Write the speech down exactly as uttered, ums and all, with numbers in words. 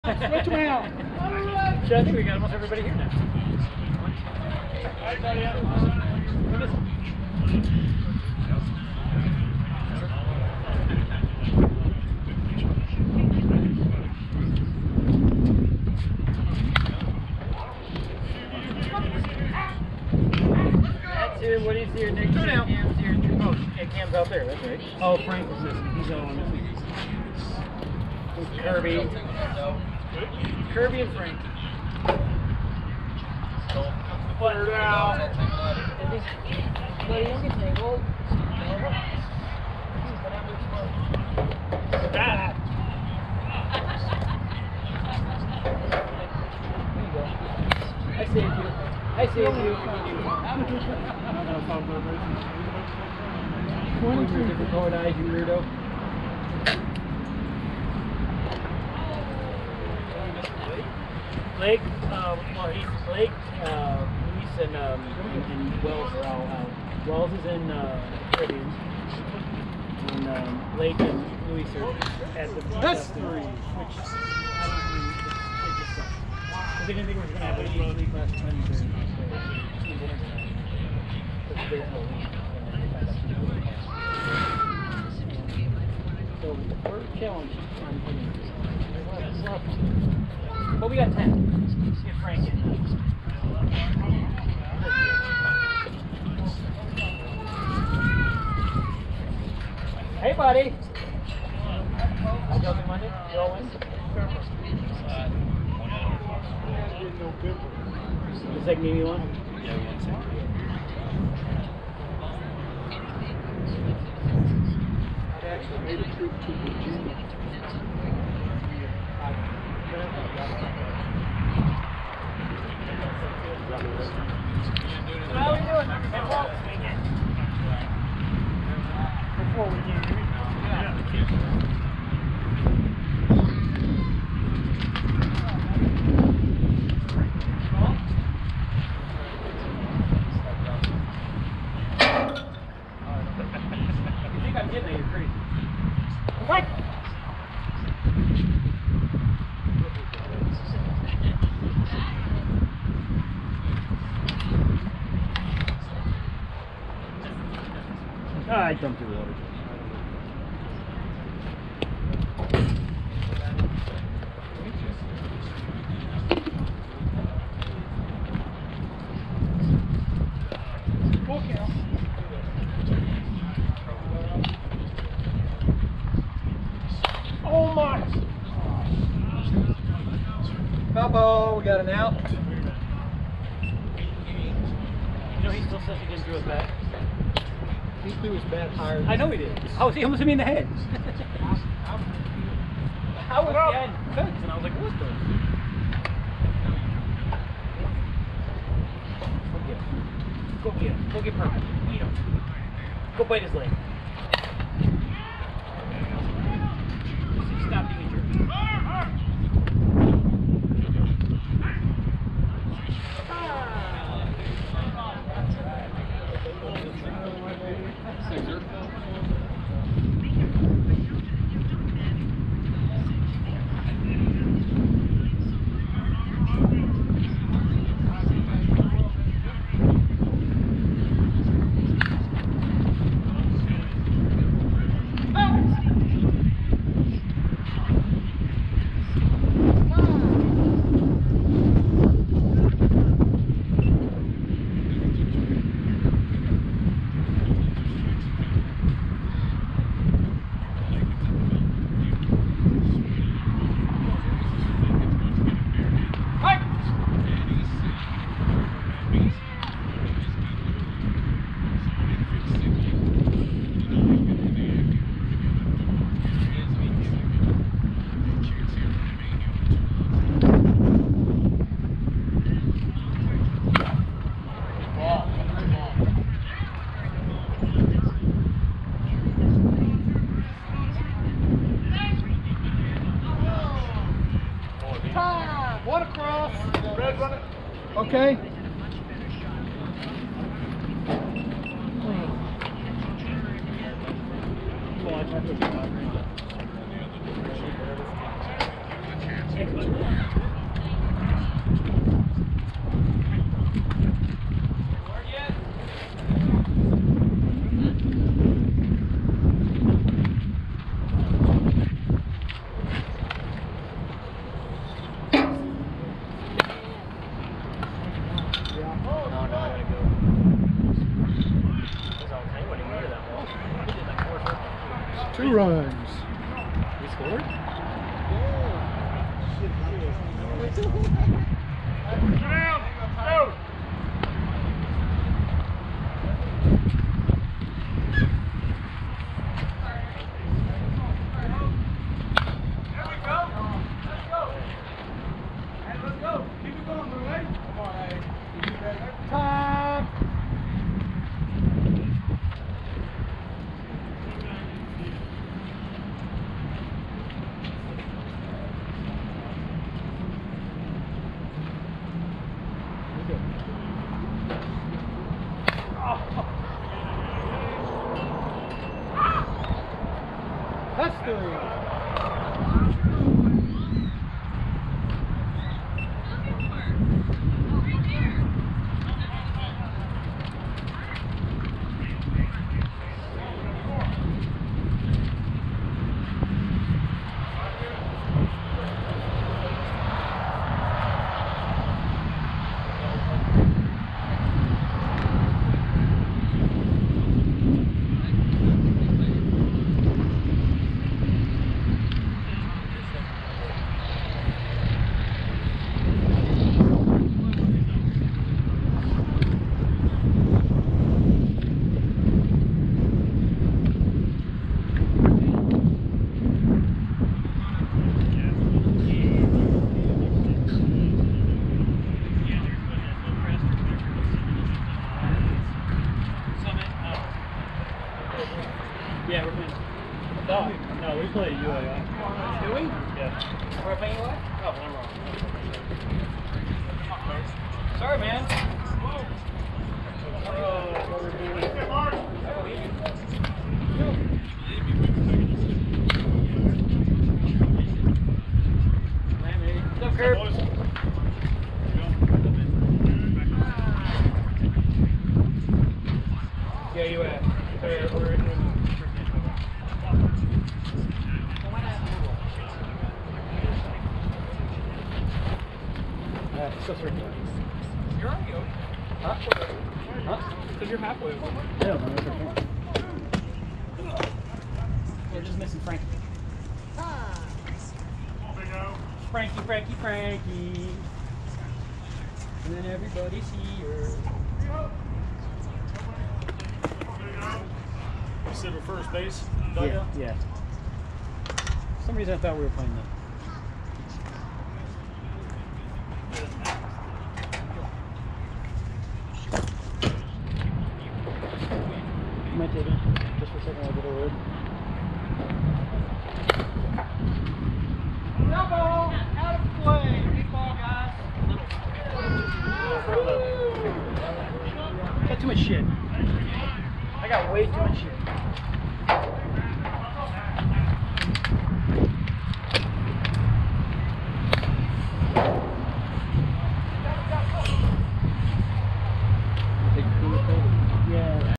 Switch them out. So I think we got almost everybody here now. That's it. What do you see here next? Go down. Cam's here. Oh, yeah, Cam's out there. That's right. Oh, Frank was missing. He's on. Kirby. Kirby and Frank. Put her down. Buddy, don't get tangled. Stop. There you go. I saved you. I saved you. twenty-three different colored eyes, you weirdo. Blake, uh, well, he's Blake, uh, Luis, and, um, and, and Wells are all out. Wells is in uh, Caribbean, and um, Blake and Luis are at the That's three. three. Which I don't think it just sucks. I didn't think it was going to happen each week last Wednesday. Because there's no lead. So we're challenged on hitting. But we got ten. Let's get Frank in. Hey, buddy. How's y'all been Monday? You all win? The second game you won? Yeah, we won second. I actually made a trip to Virginia. How are we doing? Hey, Walt, speaking. Before we get here. You think I'm getting it? You're crazy. What? I dumped your water. Full count. Oh my! Bubbo, we got an out. You know he still says he didn't do it back. He threw his bat higher. I know he did. Oh, he almost hit me in the head. I was behind the fence and I was like, what the? Go get him. Go get him. Go get Perkins. Eat him. Go bite his leg. Stop being a jerk. One across. Red running. Okay. Watch, I think Two runs. We scored? That's three. Yeah, we're playing. No, no, we play U A I. Do we? Yeah. We're playing U A I? Oh, I'm wrong. Sorry, man. What's up, Kurt? Yeah, U A I. We're, we're in. Alright, let's go through. You're already over. Huh? Huh? Because you're halfway over. Yeah, man, that's okay. We're just missing Frankie. Frankie, Frankie, Frankie. And then everybody's here. You said we're first base? Yeah, yeah. For some reason I thought we were playing that. You might take it just for a second, I'll get a word. No ball! Out of play! Big ball, guys! Got too much shit. I got way too much shit.